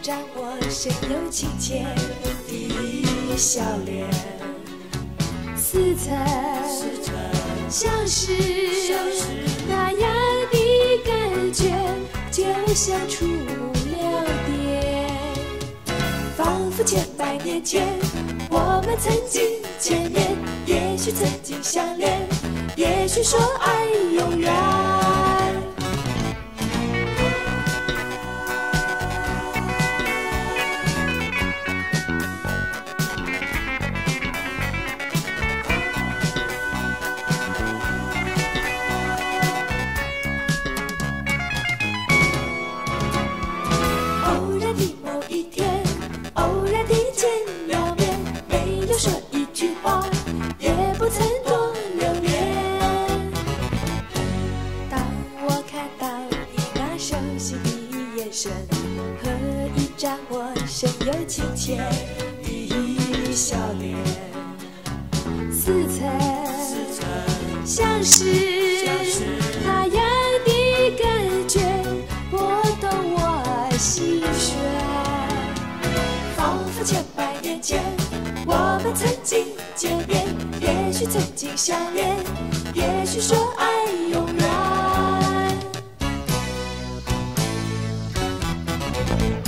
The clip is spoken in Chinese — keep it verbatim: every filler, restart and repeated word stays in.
张我深又亲切的笑脸，似曾相识那样的感觉，就像触了电，仿佛千百年前我们曾经见面，也许曾经相恋，也许说爱永远。偶然的某一天，偶然地见了面，没有说一句话，也不曾多留恋。当我看到你那熟悉的眼神和一张我深又亲切的笑脸，似曾相识那样的感觉，拨动我心弦，仿佛千百年前我们曾经见面，也许曾经相恋，也许说爱永远。